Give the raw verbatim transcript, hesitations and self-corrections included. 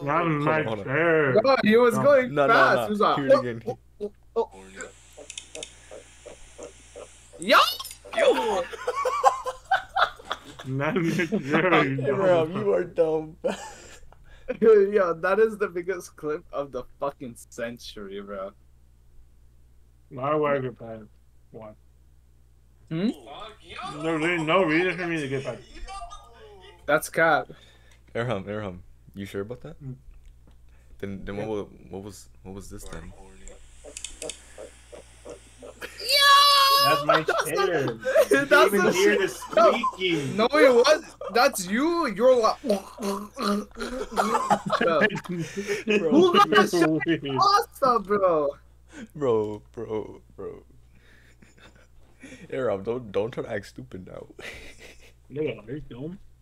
Not in Hold my on, hold on. chair. No, he was No. going No, no, fast. no. He was like, Hear it again. oh, oh, oh, oh. Yo! Yo! Not in your chair. you Abraham, dumb you are dumb. Yo, that is the biggest clip of the fucking century, bro. Why would I get paid? One. Hmm? No, there's no reason for me to get paid. That's cat. Abraham, Abraham, you sure about that? Mm. Then, then what, wa- what was, what was this then? That's my chair. You That's can't even the hear the shit. No. squeaking. No, it was. That's you. You're like. Yo, who got the shit pasta, bro? Bro, bro, bro. Abraham, don't, don't try to act stupid now. Look at me, film.